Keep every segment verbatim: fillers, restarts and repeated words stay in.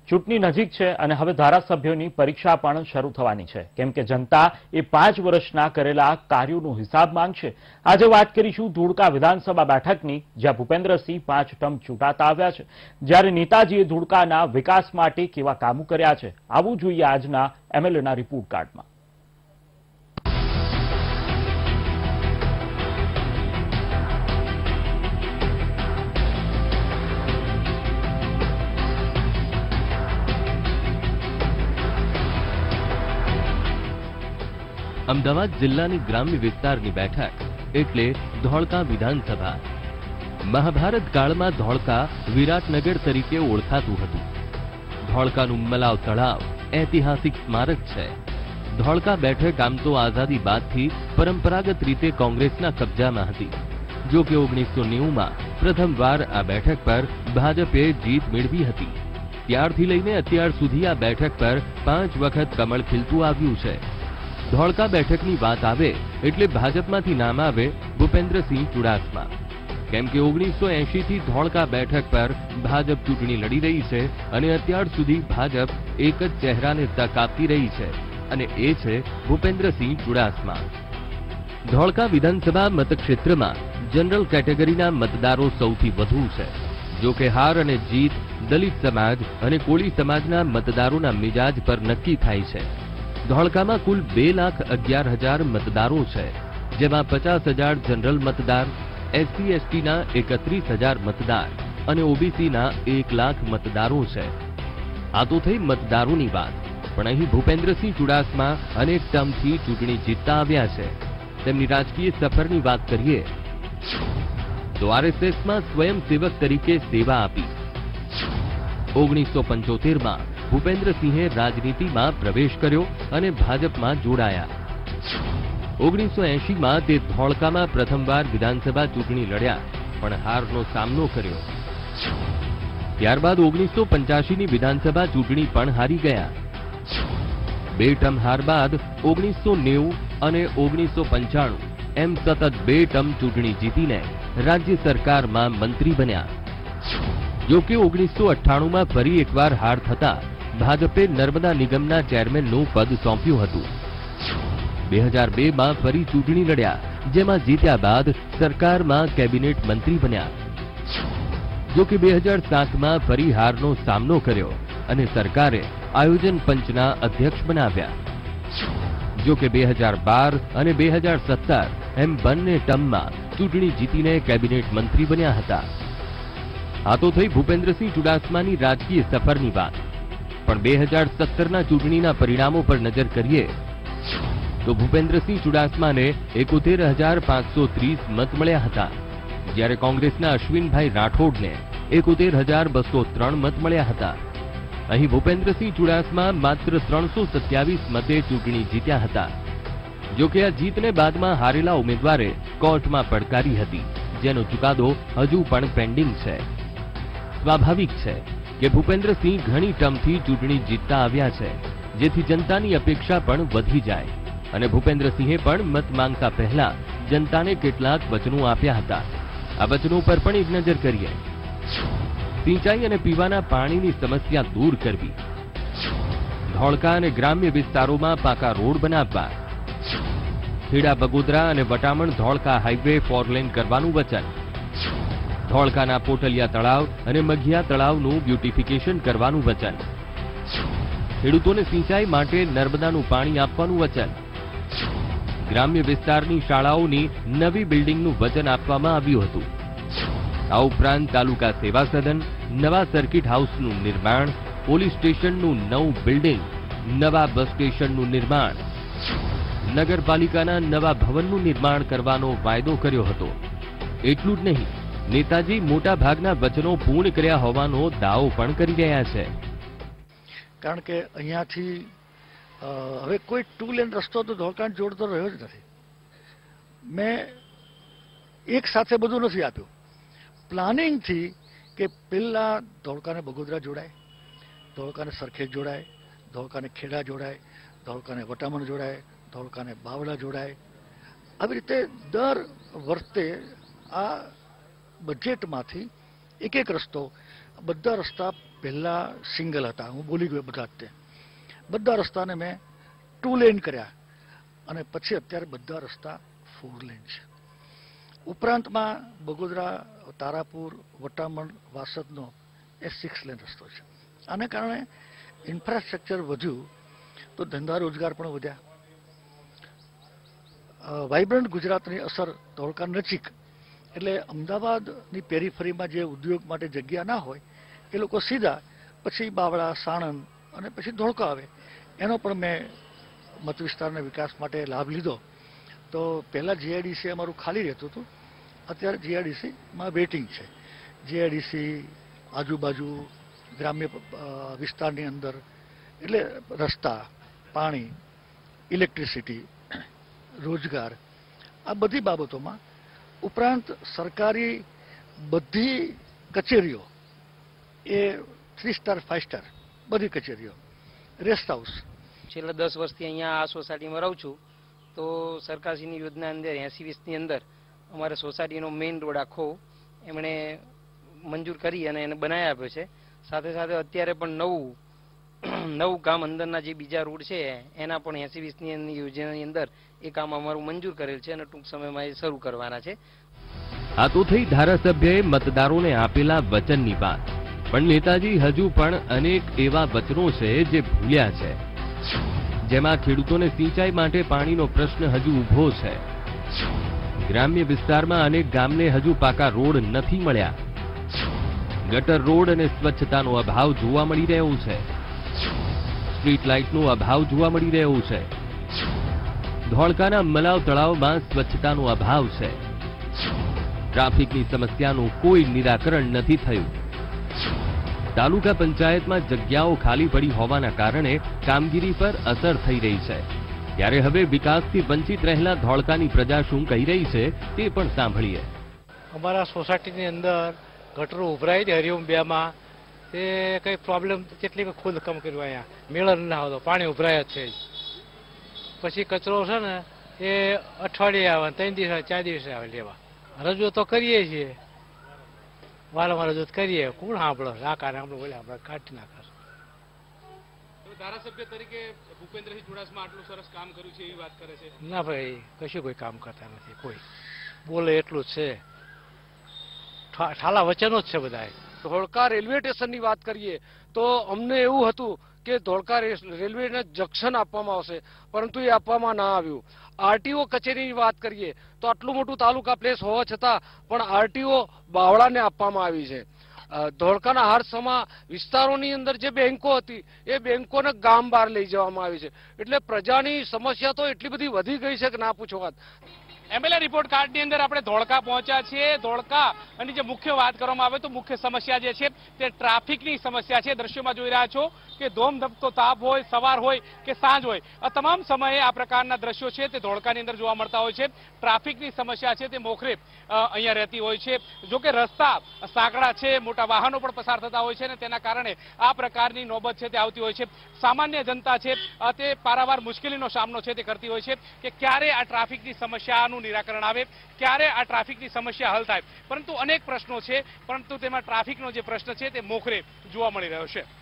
ચૂંટણી નજીક છે અને હવે ધારાસભ્યોની પરીક્ષા પણ શરૂ થવાની છે, કેમ કે જનતા એ પાંચ વર્ષના કરેલા કાર્યોનો હિસાબ માંગશે। આજે વાત કરીશું ધોળકા વિધાનસભા બેઠકની, જ્યાં ભૂપેન્દ્રસિંહ પાંચ ટર્મ ચૂંટાતા આવ્યા છે, જ્યારે નેતાજીએ ધોળકાના વિકાસ માટે કેવા કામો કર્યા છે, આવું જોઈએ આજના એમએલએના રિપોર્ટ કાર્ડમાં। અમદાવાદ જિલ્લાની ગ્રામ્ય વિસ્તારની બેઠક એટલે ધોળકા વિધાનસભા। મહાભારત કાળમાં ધોળકા વિરાટનગર તરીકે ઓળખાતું હતું। ધોળકાનું મલાવ તળાવ ઐતિહાસિક સ્મારક છે। ધોળકા બેઠક આમ તો આઝાદી બાદથી પરંપરાગત રીતે કોંગ્રેસના કબજામાં હતી। જો કે ઓગણીસો નેવું માં પ્રથમવાર આ બેઠક પર ભાજપે જીત મેળવી હતી। ત્યારથી લઈને અત્યાર સુધી આ બેઠક પર પાંચ વખત કમળ ખીલતું આવ્યું છે। ધોળકા બેઠકની વાત આવે એટલે ભાજપમાંથી નામ આવે ભૂપેન્દ્રસિંહ ચુડાસમા, કેમ કે ઓગણીસો એંશી થી ધોળકા બેઠક પર ભાજપ ચૂંટણી લડી રહી છે અને અત્યાર સુધી ભાજપ એક જ ચહેરાને તક આપતી રહી છે અને એ છે ભૂપેન્દ્રસિંહ ચુડાસમા। ધોળકા વિધાનસભા મતક્ષેત્રમાં જનરલ કેટેગરીના મતદારો સૌથી વધુ છે। જો કે હાર અને જીત દલિત સમાજ અને કોળી સમાજના મતદારોના મિજાજ પર નક્કી થાય છે। ધોળકામાં કુલ બે લાખ અગિયાર હજાર મતદારો છે, જેમાં પચાસ હજાર જનરલ મતદાર, એસસી એસટીના એકત્રીસ હજાર મતદાર અને ઓબીસીના એક લાખ મતદારો છે। આ તો થઈ મતદારોની વાત, પણ અહીં ભૂપેન્દ્રસિંહ ચુડાસમા અનેક ટર્મથી ચૂંટણી જીતતા આવ્યા છે। તેમની રાજકીય સફરની વાત કરીએ તો આરએસએસમાં સ્વયંસેવક તરીકે સેવા આપી। ઓગણીસો પંચોતેર માં ભૂપેન્દ્રસિંહે રાજનીતિમાં પ્રવેશ કર્યો અને ભાજપમાં જોડાયા। ઓગણીસો એંશી માં તે ધોળકામાં પ્રથમવાર વિધાનસભા ચૂંટણી લડ્યા, પણ હારનો સામનો કર્યો। ત્યારબાદ ઓગણીસો પંચ્યાસી ની વિધાનસભા ચૂંટણી પણ હારી ગયા। બે ટર્મ હાર બાદ ઓગણીસો નેવું અને ઓગણીસો પંચાણું એમ સતત બે ટર્મ ચૂંટણી જીતીને રાજ્ય સરકારમાં મંત્રી બન્યા। જો કે ઓગણીસો અઠ્ઠાણું માં ફરી એકવાર હાર થતા ભાજપે નર્મદા નિગમના ચેરમેનનું પદ સોંપ્યું હતું। બે હજાર બે માં ફરી ચૂંટણી લડ્યા, જેમાં જીત્યા બાદ સરકારમાં કેબિનેટ મંત્રી બન્યા। જો કે બે હજાર સાત માં ફરી હારનો સામનો કર્યો અને સરકારે આયોજન પંચના અધ્યક્ષ બનાવ્યા। જો કે બે હજાર બાર અને બે હજાર સત્તર એમ બંને ટર્મમાં ચૂંટણી જીતીને કેબિનેટ મંત્રી બન્યા હતા। આ તો થઈ ભૂપેન્દ્રસિંહ ચુડાસમાની રાજકીય સફરની વાત, પણ બે હજાર સત્તરના ચૂંટણીના પરિણામો પર નજર કરીએ તો ભૂપેન્દ્રસિંહ ચુડાસમાને એકોતેર હજાર પાંચસો ત્રીસ મત મળ્યા હતા, જ્યારે કોંગ્રેસના અશ્વિનભાઈ રાઠોડને એકોતેર હજાર બસો ત્રણ મત મળ્યા હતા। અહીં ભૂપેન્દ્રસિંહ ચુડાસમા માત્ર ત્રણસો સત્યાવીસ મતે ચૂંટણી જીત્યા હતા। જો કે આ જીતને બાદમાં હારેલા ઉમેદવારે કોર્ટમાં પડકારી હતી, જેનો ચુકાદો હજુ પણ પેન્ડિંગ છે। સ્વાભાવિક છે કે ભૂપેન્દ્રસિંહ ઘણી ટર્મથી ચૂંટણી જીતતા આવ્યા છે, જેથી જનતાની અપેક્ષા પણ વધી જાય અને ભૂપેન્દ્રસિંહે પણ મત માંગતા પહેલા જનતાને કેટલાક વચનો આપ્યા હતા। આ વચનો પર પણ એક નજર કરીએ। સિંચાઈ અને પીવાના પાણીની સમસ્યા દૂર કરવી, ધોળકા અને ગ્રામ્ય વિસ્તારોમાં પાકા રોડ બનાવવા, ખેડા બગોદરા અને વટામણ ધોળકા હાઈવે ફોરલેન કરવાનું વચન, ધોળકાના પોટલિયા તળાવ અને મઘિયા તળાવનું બ્યુટિફિકેશન કરવાનું વચન, ખેડૂતોને સિંચાઈ માટે નર્મદાનું પાણી આપવાનું વચન, ગ્રામ્ય વિસ્તારની શાળાઓની નવી બિલ્ડિંગનું વચન આપવામાં આવ્યું હતું। આ ઉપરાંત તાલુકા સેવા સદન, નવા સર્કિટ હાઉસનું નિર્માણ, પોલીસ સ્ટેશનનું નવું બિલ્ડિંગ, નવા બસ સ્ટેશનનું નિર્માણ, નગરપાલિકાના નવા ભવનનું નિર્માણ કરવાનો વાયદો કર્યો હતો। એટલું જ નહીં, નેતાજી મોટા ભાગના વચનો પૂર્ણ કર્યા હોવાનો દાવો પણ કરી રહ્યા છે। કારણ કે અહીંયાથી હવે કોઈ ટુ લેન રસ્તો તો ધોળકાને જોડતો રહ્યો જ નથી। મેં એક સાથે બધું નથી આપ્યું, પ્લાનિંગથી કે પહેલા ધોળકાને બગોદરા જોડાય, ધોળકાને સરખેજ જોડાય, ધોળકાને ખેડા જોડાય, ધોળકાને વટામણ જોડાય, ધોળકાને બાવળા જોડાય। આવી રીતે દર વર્ષે આ બજેટમાંથી એક એક રસ્તો, બધા રસ્તા પહેલાં સિંગલ હતા, હું બોલી ગયો બધા જ તે બધા રસ્તાને મેં ટુ લેન કર્યા અને પછી અત્યારે બધા રસ્તા ફોર લેન છે. ઉપરાંતમાં બગોદરા, તારાપુર, વટામણ, વાસદનો એ સિક્સ લેન રસ્તો છે. આને કારણે ઇન્ફ્રાસ્ટ્રક્ચર વધ્યું તો ધંધા રોજગાર પણ વધ્યા. વાઇબ્રન્ટ ગુજરાતની અસર ધોળકા નજીક એટલે અમદાવાદની પેરીફરીમાં જે ઉદ્યોગ માટે જગ્યા ના હોય એ લોકો સીધા પછી બાવળા, સાણંદ અને પછી ધોળકા આવે. એનો પણ મેં મત વિસ્તારના વિકાસ માટે લાભ લીધો. તો પહેલાં જીઆઈડીસી અમારું ખાલી રહેતું હતું, અત્યારે જીઆઈડીસીમાં વેઇટિંગ છે. જીઆઈડીસી આજુબાજુ ગ્રામ્ય વિસ્તારની અંદર એટલે રસ્તા, પાણી, ઇલેક્ટ્રિસિટી, રોજગાર આ બધી બાબતોમાં ઉપરાંત સરકારી બધી કચેરીઓ એ થ્રી સ્ટાર ફાઇવ સ્ટાર બધી કચેરીઓ, રેસ્ટ હાઉસ. છેલ્લા દસ વર્ષથી અહીંયા આ સોસાયટીમાં રહું છું તો સરકારશ્રીની યોજના અંદર એસી વીસની અંદર અમારે સોસાયટીનો મેઇન રોડ આખો એમણે મંજૂર કરી અને એને બનાવી આપ્યો છે. સાથે સાથે અત્યારે પણ નવું નવું કામ અંદરના જે બીજા રોડ છે એના પણ એસી વીસની યોજનાની અંદર એ કામ અમારું મંજૂર કરેલ છે અને ટૂંક સમયમાં એ શરૂ કરવાના છે. આ તો થઈ ધારાસભ્યએ મતદારોને આપેલા વચનની વાત, પણ નેતાજી હજુ પણ અનેક એવા વચનો છે જે ભૂલ્યા છે. જેમાં ખેડૂતોને સિંચાઈ માટે પાણીનો પ્રશ્ન હજુ ઊભો છે. ગ્રામ્ય વિસ્તારમાં અનેક ગામને હજુ પાકા રોડ નથી મળ્યા. ગટર રોડ અને સ્વચ્છતાનો અભાવ જોવા મળી રહ્યો છે. સ્ટ્રીટ લાઇટનો અભાવ જોવા મળી રહ્યો છે. ધોળકાના મલાવ તળાવમાં સ્વચ્છતાનો અભાવ છે. ટ્રાફિકની સમસ્યાનું કોઈ નિરાકરણ નથી થયું. તાલુકા પંચાયતમાં જગ્યાઓ ખાલી પડી હોવાના કારણે કામગીરી પર અસર થઈ રહી છે. ત્યારે હવે વિકાસથી વંચિત રહેલા ધોળકાની પ્રજા શું કહી રહી છે તે પણ સાંભળીએ. અમારા સોસાયટીની અંદર ગટરો ઉભરાય છે હરિઓમ બે માં, તે કઈ પ્રોબ્લેમ કેટલી ખુદ કામ કર્યું, અહીંયા મેળન ના આવતો, પાણી ઉભરાય જ છે. પછી કચરો છે ને એ અઠવાડિયે આવે, ત્રણ દિવસ ચાર દિવસે આવે લેવા. રજૂઆત તો કરીએ છીએ, વારંવાર રજૂઆત કરીએ, કોણ સાંભળો? આ કારણે આપણે બોલે આપણે કાઢી નાખે. ધારાસભ્ય તરીકે ભૂપેન્દ્રસિંહ ચુડાસમા આટલું સરસ કામ કર્યું છે એવી વાત કરે છે. ના ભાઈ, કશું કોઈ કામ કરતા નથી. કોઈ બોલે એટલું જ છે, ઠાલા વચનો જ છે બધા. ધોળકા રેલવે સ્ટેશનની વાત કરીએ તો અમને એવું હતું કે ધોળકા રેલવેને જંક્શન આપવામાં આવશે, પરંતુ એ આપવામાં ના આવ્યું. આરટીઓ કચેરીની વાત કરીએ તો આટલું મોટું તાલુકા પ્લેસ હોવા છતાં પણ આરટીઓ બાવળાને આપવામાં આવી છે. ધોળકાના હારસમા વિસ્તારોની અંદર જે બેંકો હતી એ બેંકોને ગામ બહાર લઈ જવામાં આવી છે. એટલે પ્રજાની સમસ્યા તો એટલી બધી વધી ગઈ છે કે ના પૂછો વાત. એમએલએ રિપોર્ટ કાર્ડની અંદર આપણે ધોળકા પહોંચ્યા છીએ. ધોળકા અને જે મુખ્ય વાત કરવામાં આવે તો મુખ્ય સમસ્યા જે છે તે ટ્રાફિકની સમસ્યા છે. દ્રશ્યોમાં જોઈ રહ્યા છો કે ધોમધપતો તાપ હોય, સવાર હોય કે સાંજ હોય, આ તમામ સમયે આ પ્રકારના દ્રશ્યો છે તે ધોળકાની અંદર જોવા મળતા હોય છે. ટ્રાફિકની સમસ્યા છે તે મોખરે અહીંયા રહેતી હોય છે. જો કે રસ્તા સાંકડા છે, મોટા વાહનો પણ પસાર થતા હોય છે અને તેના કારણે આ પ્રકારની નોબત છે તે આવતી હોય છે. સામાન્ય જનતા છે તે પારાવાર મુશ્કેલીનો સામનો છે તે કરતી હોય છે કે ક્યારે આ ટ્રાફિકની સમસ્યાનું નિરાકરણ આવે, ક્યારે આ ટ્રાફિકની સમસ્યા હલ થાય. પરંતુ અનેક પ્રશ્નો છે, પરંતુ તેમાં ટ્રાફિકનો જે પ્રશ્ન છે તે મોખરે જોવા મળી રહ્યો છે.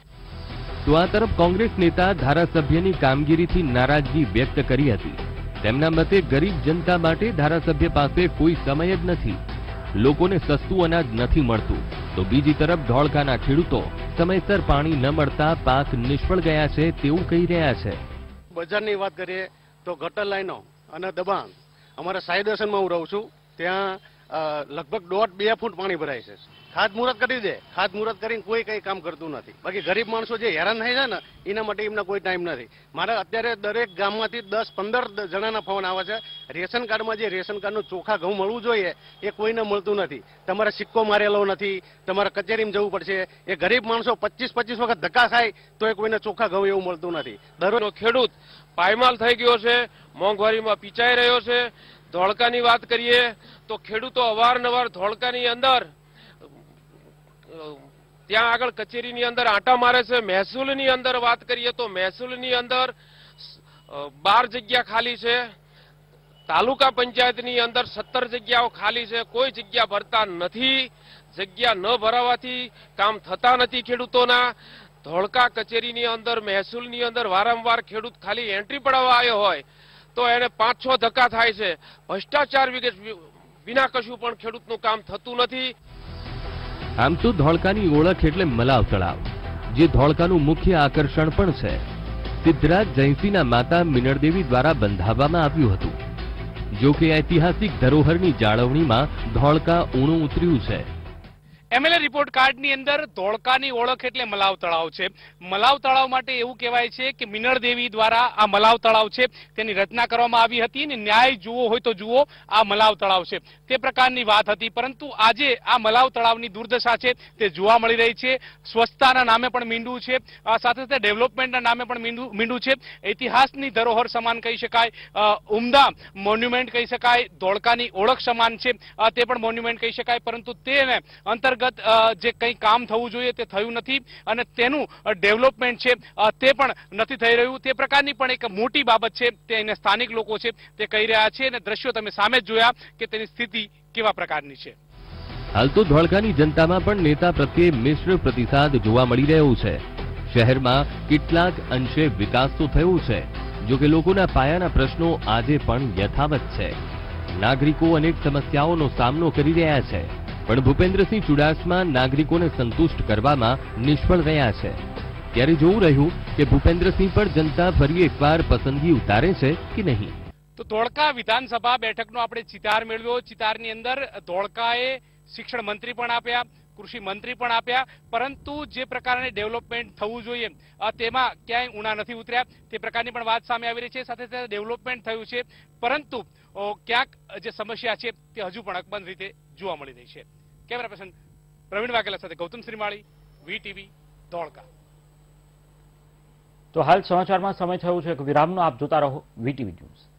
તો આ તરફ કોંગ્રેસ નેતા ધારાસભ્યની કામગીરીથી નારાજગી વ્યક્ત કરી હતી. તેમના મતે ગરીબ જનતા માટે ધારાસભ્ય પાસે કોઈ સમય જ નથી. લોકોને સસ્તું અનાજ નથી મળતું, તો બીજી તરફ ધોળકાના ખેડૂતો સમયસર પાણી ન મળતા પાક નિષ્ફળ ગયા છે તેવું કહી રહ્યા છે. બજારની વાત કરીએ તો ગટર લાઈનો અને દબાણ, અમારા સાયદર્શનમાં હું રહું છું ત્યાં લગભગ દોઢ બે ફૂટ પાણી ભરાય છે. ખાતમુહૂર્ત કરી દે, ખાતમુહૂર્ત કરીને કોઈ કઈ કામ કરતું નથી. બાકી ગરીબ માણસો જે હેરાન થાય છે ને એના માટે એમના કોઈ ટાઈમ નથી. મારે અત્યારે દરેક ગામમાંથી દસ પંદર જણાના ફોન આવે છે. રેશન કાર્ડમાં જે રેશન કાર્ડનું ચોખા ઘઉં મળવું જોઈએ એ કોઈને મળતું નથી. તમારે સિક્કો મારેલો નથી, તમારે કચેરીમાં જવું પડશે. એ ગરીબ માણસો પચીસ પચીસ વખત ધક્કા ખાય તો એ કોઈને ચોખા ઘઉં એવું મળતું નથી. દરરોજ ખેડૂત પાયમાલ થઈ ગયો છે, મોંઘવારીમાં પીચાઈ રહ્યો છે. ધોળકાની વાત કરીએ તો ખેડૂતો અવારનવાર ધોળકાની અંદર ત્યાં આગળ કચેરીની અંદર આંટા મારે છે. મહેસૂલની અંદર વાત કરીએ તો મહેસૂલની અંદર બાર જગ્યા ખાલી છે. તાલુકા પંચાયતની અંદર સત્તર જગ્યાઓ ખાલી છે. કોઈ જગ્યા ભરતા નથી. જગ્યા ન ભરાવાથી કામ થતા નથી ખેડૂતોના. ધોળકા કચેરીની અંદર મહેસૂલની અંદર વારંવાર ખેડૂત ખાલી એન્ટ્રી પડાવવા આવ્યો હોય તો એને પાંચ છ ધક્કા થાય છે. ભ્રષ્ટાચાર વિના કશું પણ ખેડૂતનું કામ થતું નથી. આમ તો ધોળકાની ઓળખ એટલે મલાવ તળાવ, જે ધોળકાનું મુખ્ય આકર્ષણ પણ છે. સિદ્ધરાજ જયસિંહના માતા મિનળદેવી દ્વારા બંધાવવામાં આવ્યું હતું. જો કે ઐતિહાસિક ધરોહરની જાળવણીમાં ધોળકા ઊણું ઉતર્યું છે. એમએલએ રિપોર્ટ કાર્ડની અંદર ધોળકાની ઓળખ એટલે મલાવ તળાવ છે. મલાવ તળાવ માટે એવું કહેવાય છે કે મિનળદેવી દ્વારા આ મલાવ તળાવ છે તેની રચના કરવામાં આવી હતી અને ન્યાય જુઓ હોય તો જુઓ આ મલાવ તળાવ છે તે પ્રકારની વાત હતી. પરંતુ આજે આ મલાવ તળાવની દુર્દશા છે તે જોવા મળી રહી છે. સ્વચ્છતાના નામે પણ મીંડું છે, સાથે સાથે ડેવલપમેન્ટના નામે પણ મીંડું મીંડું છે. ઇતિહાસની ધરોહર સમાન કહી શકાય, ઉમદા મોન્યુમેન્ટ કહી શકાય, ધોળકાની ઓળખ સમાન છે તે પણ મોન્યુમેન્ટ કહી શકાય. પરંતુ તેને અંતર્ગત જે કંઈ કામ થવું જોઈએ તે થયું નથી અને તેનું ડેવલપમેન્ટ છે તે પણ નથી થઈ રહ્યું. તે પ્રકારની પણ એક મોટી બાબત છે તે એને સ્થાનિક લોકો છે તે કહી રહ્યા છે અને દ્રશ્યો તમે સામે જ જોયા કે તેની સ્થિતિ કેવા પ્રકારની છે. હાલ તો ધોળકાની જનતામાં પણ નેતા પ્રત્યે મિશ્ર પ્રતિસાદ જોવા મળી રહ્યો છે. શહેરમાં કેટલાક અંશે વિકાસ તો થયો છે, જો કે લોકોના પાયાના પ્રશ્નો આજે પણ યથાવત છે. નાગરિકો અનેક સમસ્યાઓનો સામનો કરી રહ્યા છે, પણ ભૂપેન્દ્રસિંહ ચુડાસમા નાગરિકોને સંતુષ્ટ કરવામાં નિષ્ફળ રહ્યા છે. ત્યારે જોવું રહ્યું કે ભૂપેન્દ્રસિંહ પર જનતા ફરી એકવાર પસંદગી ઉતારે છે કે નહીં. તો ધોળકા વિધાનસભા બેઠકનો આપણે ચિતાર મેળવ્યો. ચિતારની અંદર ધોળકાએ શિક્ષણ મંત્રી પણ આપ્યા, કૃષિ મંત્રી પણ આપ્યા, પરંતુ જે પ્રકારની ડેવલપમેન્ટ થવું જોઈએ તેમાં ક્યાંય ઉણા નથી ઉતર્યા. તે પ્રકારની પણ વાત સામે આવી રહી છે. સાથે સાથે ડેવલપમેન્ટ થયું છે, પરંતુ ક્યાંક જે સમસ્યા છે તે હજુ પણ અકબંધ રીતે જોવા મળી રહી છે. કેમેરા પર્સન પ્રવીણ વાઘેલા સાથે ગૌતમ શ્રીમાળી, વીટીવી, ધોળકા. તો હાલ સમાચારમાં સમય થયો છે વિરામનો. આપ જોતા રહો વીટીવી ન્યૂઝ.